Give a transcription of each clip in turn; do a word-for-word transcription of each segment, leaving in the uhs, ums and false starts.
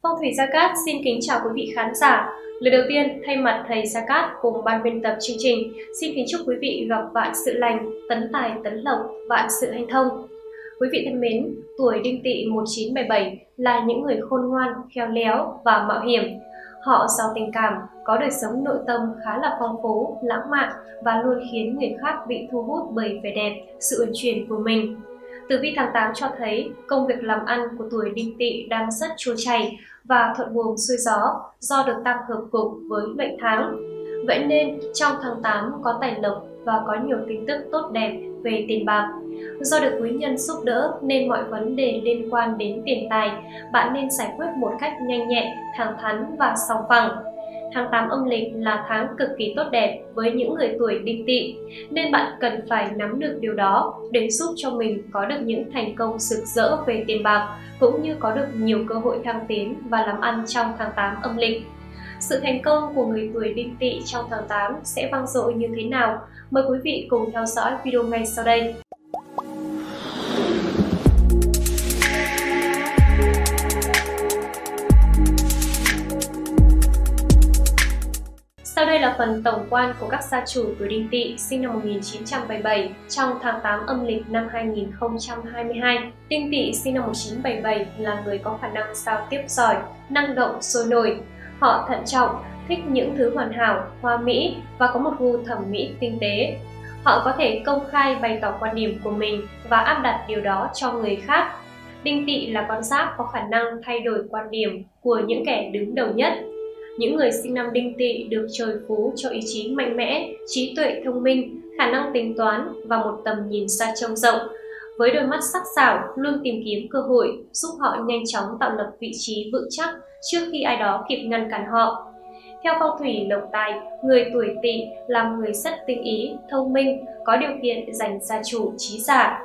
Phong thủy Gia Cát xin kính chào quý vị khán giả. Lời đầu tiên, thay mặt thầy Gia Cát cùng ban biên tập chương trình, xin kính chúc quý vị gặp vạn sự lành, tấn tài tấn lộc, vạn sự hanh thông. Quý vị thân mến, tuổi Đinh Tỵ một chín bảy bảy là những người khôn ngoan, khéo léo và mạo hiểm. Họ giàu tình cảm, có đời sống nội tâm khá là phong phú, lãng mạn và luôn khiến người khác bị thu hút bởi vẻ đẹp, sự uyển chuyển của mình. Tử vi tháng tám cho thấy công việc làm ăn của tuổi Đinh Tỵ đang rất trôi chảy và thuận buồm xuôi gió do được tam hợp cục với mệnh tháng. Vậy nên trong tháng tám có tài lộc và có nhiều tin tức tốt đẹp về tiền bạc. Do được quý nhân giúp đỡ nên mọi vấn đề liên quan đến tiền tài bạn nên giải quyết một cách nhanh nhẹn, thẳng thắn và sòng phẳng. Tháng tám âm lịch là tháng cực kỳ tốt đẹp với những người tuổi Đinh Tỵ, nên bạn cần phải nắm được điều đó để giúp cho mình có được những thành công rực rỡ về tiền bạc, cũng như có được nhiều cơ hội thăng tiến và làm ăn trong tháng tám âm lịch. Sự thành công của người tuổi Đinh Tỵ trong tháng tám sẽ vang dội như thế nào? Mời quý vị cùng theo dõi video ngay sau đây. Sau đây là phần tổng quan của các gia chủ tuổi Đinh Tỵ sinh năm một nghìn chín trăm bảy mươi bảy trong tháng tám âm lịch năm hai nghìn không trăm hai mươi hai. Đinh Tỵ sinh năm một nghìn chín trăm bảy mươi bảy là người có khả năng giao tiếp giỏi, năng động, sôi nổi. Họ thận trọng, thích những thứ hoàn hảo, hoa mỹ và có một gu thẩm mỹ tinh tế. Họ có thể công khai bày tỏ quan điểm của mình và áp đặt điều đó cho người khác. Đinh Tỵ là con giáp có khả năng thay đổi quan điểm của những kẻ đứng đầu nhất. Những người sinh năm Đinh Tỵ được trời phú cho ý chí mạnh mẽ, trí tuệ thông minh, khả năng tính toán và một tầm nhìn xa trông rộng. Với đôi mắt sắc sảo, luôn tìm kiếm cơ hội, giúp họ nhanh chóng tạo lập vị trí vững chắc trước khi ai đó kịp ngăn cản họ. Theo phong thủy lộc tài, người tuổi Tỵ là người rất tinh ý, thông minh, có điều kiện giành gia chủ trí giả.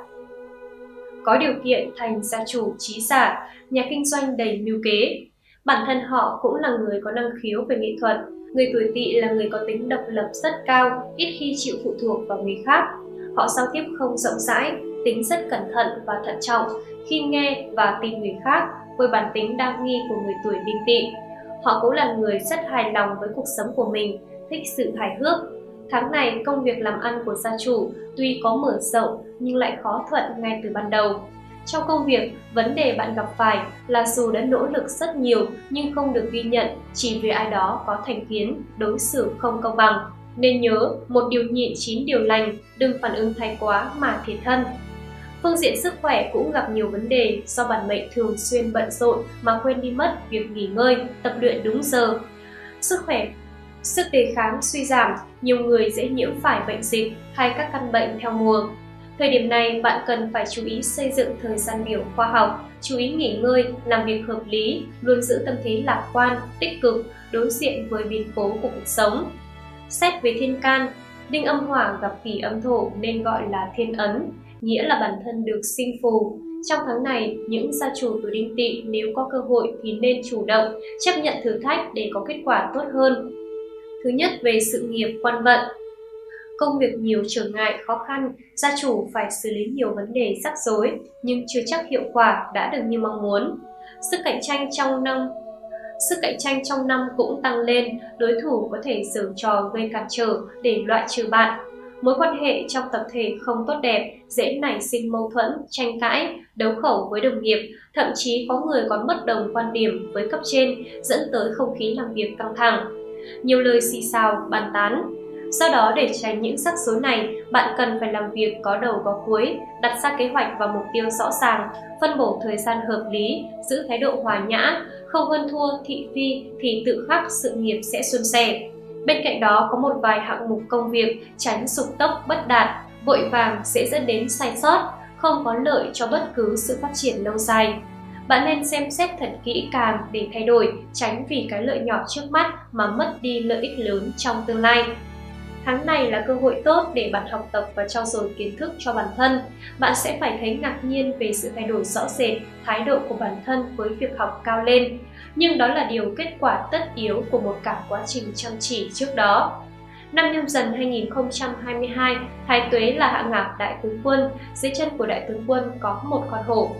Có điều kiện thành gia chủ trí giả, nhà kinh doanh đầy mưu kế. Bản thân họ cũng là người có năng khiếu về nghệ thuật. Người tuổi Tỵ là người có tính độc lập rất cao, ít khi chịu phụ thuộc vào người khác. Họ giao tiếp không rộng rãi, tính rất cẩn thận và thận trọng khi nghe và tin người khác với bản tính đa nghi của người tuổi Đinh Tỵ. Họ cũng là người rất hài lòng với cuộc sống của mình, thích sự hài hước. Tháng này, công việc làm ăn của gia chủ tuy có mở rộng nhưng lại khó thuận ngay từ ban đầu. Trong công việc, vấn đề bạn gặp phải là dù đã nỗ lực rất nhiều nhưng không được ghi nhận chỉ vì ai đó có thành kiến, đối xử không công bằng. Nên nhớ, một điều nhịn chín điều lành, đừng phản ứng thái quá mà thiệt thân. Phương diện sức khỏe cũng gặp nhiều vấn đề do bản mệnh thường xuyên bận rộn mà quên đi mất việc nghỉ ngơi, tập luyện đúng giờ. Sức khỏe, sức đề kháng suy giảm, nhiều người dễ nhiễm phải bệnh dịch hay các căn bệnh theo mùa. Thời điểm này, bạn cần phải chú ý xây dựng thời gian biểu khoa học, chú ý nghỉ ngơi, làm việc hợp lý, luôn giữ tâm thế lạc quan, tích cực, đối diện với biến cố của cuộc sống. Xét về thiên can, đinh âm hỏa gặp kỷ âm thổ nên gọi là thiên ấn, nghĩa là bản thân được sinh phù. Trong tháng này, những gia chủ tuổi Đinh Tỵ nếu có cơ hội thì nên chủ động, chấp nhận thử thách để có kết quả tốt hơn. Thứ nhất, về sự nghiệp quan vận. Công việc nhiều trở ngại, khó khăn, gia chủ phải xử lý nhiều vấn đề rắc rối, nhưng chưa chắc hiệu quả đã được như mong muốn. Sức cạnh tranh trong năm Sức cạnh tranh trong năm cũng tăng lên, đối thủ có thể giở trò gây cản trở để loại trừ bạn. Mối quan hệ trong tập thể không tốt đẹp, dễ nảy sinh mâu thuẫn, tranh cãi, đấu khẩu với đồng nghiệp, thậm chí có người còn bất đồng quan điểm với cấp trên, dẫn tới không khí làm việc căng thẳng. Nhiều lời xì xào, bàn tán. Do đó, để tránh những rắc rối này, bạn cần phải làm việc có đầu có cuối, đặt ra kế hoạch và mục tiêu rõ ràng, phân bổ thời gian hợp lý, giữ thái độ hòa nhã, không hơn thua, thị phi thì tự khắc sự nghiệp sẽ suôn sẻ. Bên cạnh đó, có một vài hạng mục công việc tránh sục tốc bất đạt, vội vàng sẽ dẫn đến sai sót, không có lợi cho bất cứ sự phát triển lâu dài. Bạn nên xem xét thật kỹ càng để thay đổi, tránh vì cái lợi nhỏ trước mắt mà mất đi lợi ích lớn trong tương lai. Tháng này là cơ hội tốt để bạn học tập và trau dồi kiến thức cho bản thân. Bạn sẽ phải thấy ngạc nhiên về sự thay đổi rõ rệt, thái độ của bản thân với việc học cao lên. Nhưng đó là điều kết quả tất yếu của một cả quá trình chăm chỉ trước đó. Năm Nhâm Dần hai nghìn không trăm hai mươi hai, Thái Tuế là hạ ngạc Đại Tướng Quân, dưới chân của Đại Tướng Quân có một con hổ.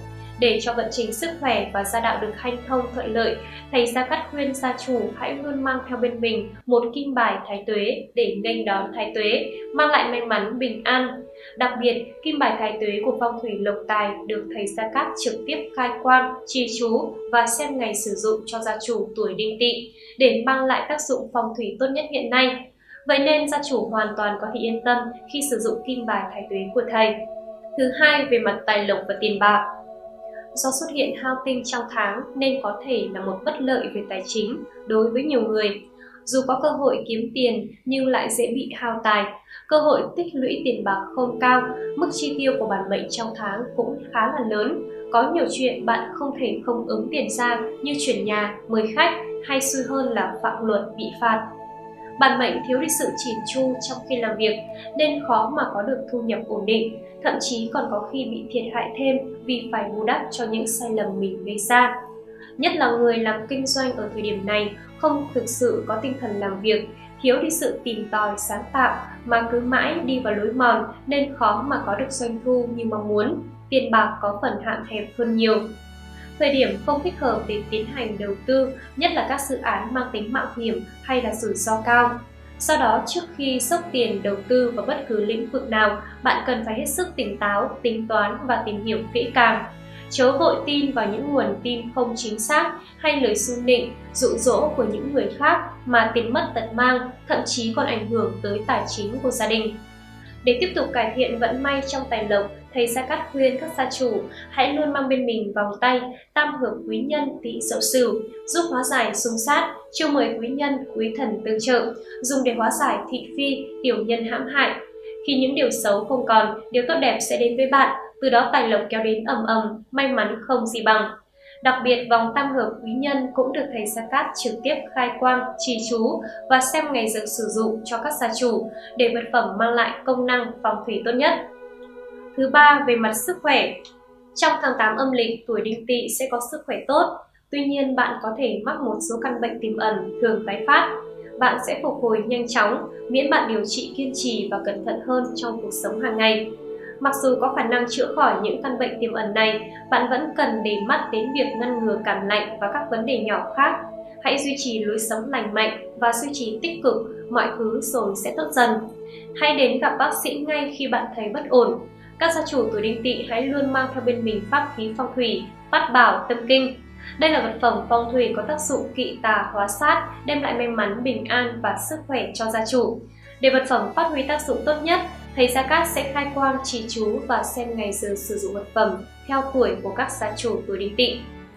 Để cho vận trình sức khỏe và gia đạo được hanh thông thuận lợi, thầy Gia Cát khuyên gia chủ hãy luôn mang theo bên mình một kim bài thái tuế để nghênh đón thái tuế, mang lại may mắn bình an. Đặc biệt, kim bài thái tuế của phong thủy lộc tài được thầy Gia Cát trực tiếp khai quang, trì chú và xem ngày sử dụng cho gia chủ tuổi Đinh Tỵ để mang lại tác dụng phong thủy tốt nhất hiện nay. Vậy nên gia chủ hoàn toàn có thể yên tâm khi sử dụng kim bài thái tuế của thầy. Thứ hai, về mặt tài lộc và tiền bạc. Do xuất hiện hao tinh trong tháng nên có thể là một bất lợi về tài chính đối với nhiều người. Dù có cơ hội kiếm tiền nhưng lại dễ bị hao tài, cơ hội tích lũy tiền bạc không cao, mức chi tiêu của bản mệnh trong tháng cũng khá là lớn. Có nhiều chuyện bạn không thể không ứng tiền ra như chuyển nhà, mời khách hay xui hơn là phạm luật bị phạt. Bản mệnh thiếu đi sự chỉn chu trong khi làm việc nên khó mà có được thu nhập ổn định, thậm chí còn có khi bị thiệt hại thêm vì phải bù đắp cho những sai lầm mình gây ra. Nhất là người làm kinh doanh ở thời điểm này không thực sự có tinh thần làm việc, thiếu đi sự tìm tòi sáng tạo mà cứ mãi đi vào lối mòn nên khó mà có được doanh thu như mong muốn, tiền bạc có phần hạn hẹp hơn nhiều. Thời điểm không thích hợp để tiến hành đầu tư, nhất là các dự án mang tính mạo hiểm hay là rủi ro cao. Do đó, trước khi xốc tiền đầu tư vào bất cứ lĩnh vực nào, bạn cần phải hết sức tỉnh táo, tính toán và tìm hiểu kỹ càng. Chớ vội tin vào những nguồn tin không chính xác hay lời xu nịnh, dụ dỗ của những người khác mà tiền mất tật mang, thậm chí còn ảnh hưởng tới tài chính của gia đình. Để tiếp tục cải thiện vận may trong tài lộc, thầy Gia Cát khuyên các gia chủ hãy luôn mang bên mình vòng tay tam hợp quý nhân Tỵ Dậu Sửu, giúp hóa giải xung sát, chiêu mời quý nhân quý thần tương trợ, dùng để hóa giải thị phi, tiểu nhân hãm hại. Khi những điều xấu không còn, điều tốt đẹp sẽ đến với bạn, từ đó tài lộc kéo đến ầm ầm, may mắn không gì bằng. Đặc biệt, vòng tam hợp quý nhân cũng được thầy Gia Cát trực tiếp khai quang, trì chú và xem ngày giờ sử dụng cho các gia chủ để vật phẩm mang lại công năng phong thủy tốt nhất. Thứ ba, về mặt sức khỏe. Trong tháng tám âm lịch, tuổi Đinh Tỵ sẽ có sức khỏe tốt. Tuy nhiên, bạn có thể mắc một số căn bệnh tiềm ẩn thường tái phát. Bạn sẽ phục hồi nhanh chóng, miễn bạn điều trị kiên trì và cẩn thận hơn trong cuộc sống hàng ngày. Mặc dù có khả năng chữa khỏi những căn bệnh tiềm ẩn này, bạn vẫn cần để mắt đến việc ngăn ngừa cảm lạnh và các vấn đề nhỏ khác. Hãy duy trì lối sống lành mạnh và duy trì tích cực, mọi thứ rồi sẽ tốt dần. Hãy đến gặp bác sĩ ngay khi bạn thấy bất ổn. Các gia chủ tuổi Đinh Tỵ hãy luôn mang theo bên mình pháp khí phong thủy, bát bảo tâm kinh. Đây là vật phẩm phong thủy có tác dụng kỵ tà hóa sát, đem lại may mắn, bình an và sức khỏe cho gia chủ. Để vật phẩm phát huy tác dụng tốt nhất, thầy Gia Cát sẽ khai quang, trì chú và xem ngày giờ sử dụng vật phẩm theo tuổi của các gia chủ tuổi Đinh Tỵ.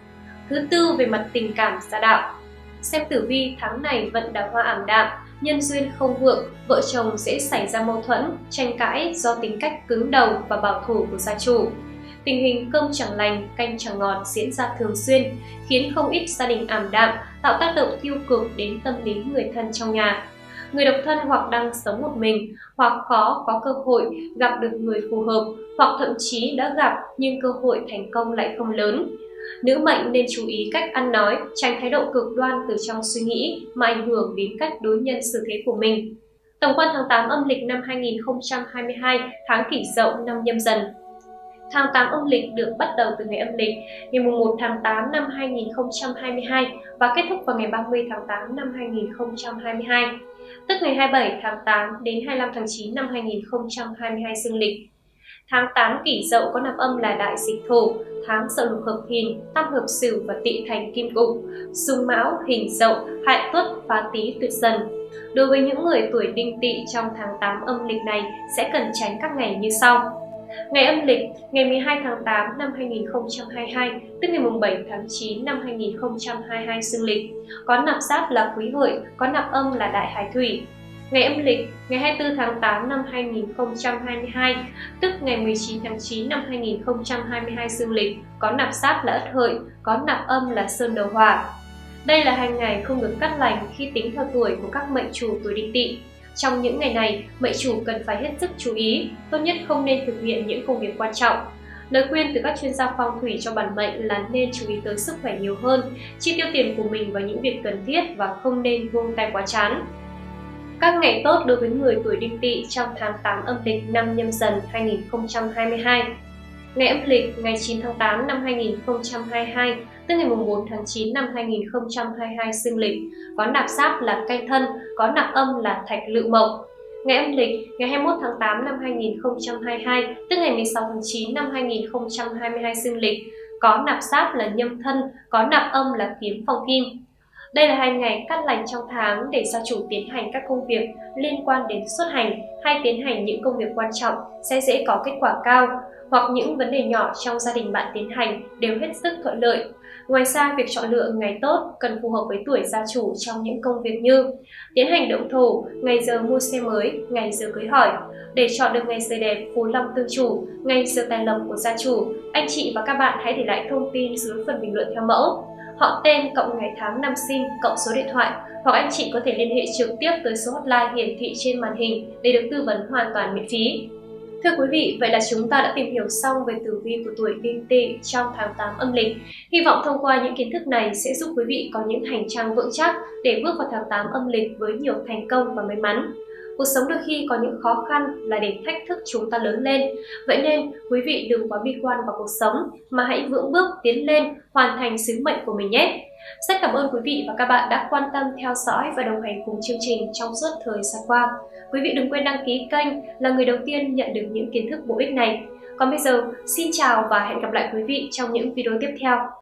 Thứ tư, về mặt tình cảm gia đạo. Xem tử vi tháng này vận đào hoa ảm đạm, nhân duyên không vượng, vợ chồng dễ xảy ra mâu thuẫn, tranh cãi do tính cách cứng đầu và bảo thủ của gia chủ. Tình hình cơm chẳng lành, canh chẳng ngọt diễn ra thường xuyên, khiến không ít gia đình ảm đạm, tạo tác động tiêu cực đến tâm lý người thân trong nhà. Người độc thân hoặc đang sống một mình, hoặc khó có cơ hội gặp được người phù hợp, hoặc thậm chí đã gặp nhưng cơ hội thành công lại không lớn. Nữ mệnh nên chú ý cách ăn nói, tránh thái độ cực đoan từ trong suy nghĩ mà ảnh hưởng đến cách đối nhân xử thế của mình. Tổng quan tháng tám âm lịch năm hai nghìn không trăm hai mươi hai, tháng Kỷ Dậu năm Nhâm Dần. Tháng tám âm lịch được bắt đầu từ ngày âm lịch ngày mùng một tháng tám năm hai nghìn không trăm hai mươi hai và kết thúc vào ngày ba mươi tháng tám năm hai nghìn không trăm hai mươi hai, tức ngày hai mươi bảy tháng tám đến hai mươi lăm tháng chín năm hai nghìn không trăm hai mươi hai dương lịch. Tháng tám Kỷ Dậu có nạp âm là đại dịch thổ, tháng Dậu lục hợp Thìn, tam hợp Sửu và Tỵ thành kim cục, xung Mão, Hình Dậu, hại Tuất, phá Tý, tuyệt Dần. Đối với những người tuổi Đinh Tỵ trong tháng tám âm lịch này sẽ cần tránh các ngày như sau. Ngày âm lịch, ngày mười hai tháng tám năm hai nghìn không trăm hai mươi hai, tức ngày mùng bảy tháng chín năm hai nghìn không trăm hai mươi hai dương lịch, có nạp giáp là Quý Hợi, có nạp âm là Đại Hải Thủy. Ngày âm lịch, ngày hai mươi tư tháng tám năm hai nghìn không trăm hai mươi hai, tức ngày mười chín tháng chín năm hai nghìn không trăm hai mươi hai dương lịch, có nạp giáp là Ất Hợi, có nạp âm là Sơn Đầu Hỏa. Đây là hai ngày không được cắt lành khi tính theo tuổi của các mệnh chủ tuổi Đinh Tỵ. Trong những ngày này, mệnh chủ cần phải hết sức chú ý, tốt nhất không nên thực hiện những công việc quan trọng. Lời khuyên từ các chuyên gia phong thủy cho bản mệnh là nên chú ý tới sức khỏe nhiều hơn, chi tiêu tiền của mình vào những việc cần thiết và không nên vung tay quá chán. Các ngày tốt đối với người tuổi Đinh Tỵ trong tháng tám âm lịch năm Nhâm Dần hai nghìn không trăm hai mươi hai. Ngày âm lịch ngày chín tháng tám năm hai nghìn không trăm hai mươi hai, tức ngày bốn tháng chín năm hai nghìn không trăm hai mươi hai dương lịch, có nạp giáp là Canh Thân, có nạp âm là Thạch Lự Mộc. Ngày âm lịch ngày hai mươi mốt tháng tám năm hai nghìn không trăm hai mươi hai, tức ngày mười sáu tháng chín năm hai nghìn không trăm hai mươi hai dương lịch, có nạp giáp là Nhâm Thân, có nạp âm là Kiếm Phong Kim. Đây là hai ngày cát lành trong tháng để gia chủ tiến hành các công việc liên quan đến xuất hành hay tiến hành những công việc quan trọng sẽ dễ có kết quả cao, hoặc những vấn đề nhỏ trong gia đình bạn tiến hành đều hết sức thuận lợi. Ngoài ra, việc chọn lựa ngày tốt cần phù hợp với tuổi gia chủ trong những công việc như tiến hành động thổ, ngày giờ mua xe mới, ngày giờ cưới hỏi. Để chọn được ngày giờ đẹp phú long tương chủ, ngày giờ tài lộc của gia chủ, anh chị và các bạn hãy để lại thông tin dưới phần bình luận theo mẫu họ tên cộng ngày tháng năm sinh cộng số điện thoại, hoặc anh chị có thể liên hệ trực tiếp tới số hotline hiển thị trên màn hình để được tư vấn hoàn toàn miễn phí. Thưa quý vị, vậy là chúng ta đã tìm hiểu xong về tử vi của tuổi Đinh Tỵ trong tháng tám âm lịch. Hy vọng thông qua những kiến thức này sẽ giúp quý vị có những hành trang vững chắc để bước vào tháng tám âm lịch với nhiều thành công và may mắn. Cuộc sống đôi khi có những khó khăn là để thách thức chúng ta lớn lên. Vậy nên, quý vị đừng quá bi quan vào cuộc sống mà hãy vững bước tiến lên, hoàn thành sứ mệnh của mình nhé. Rất cảm ơn quý vị và các bạn đã quan tâm theo dõi và đồng hành cùng chương trình trong suốt thời gian qua. Quý vị đừng quên đăng ký kênh là người đầu tiên nhận được những kiến thức bổ ích này. Còn bây giờ, xin chào và hẹn gặp lại quý vị trong những video tiếp theo.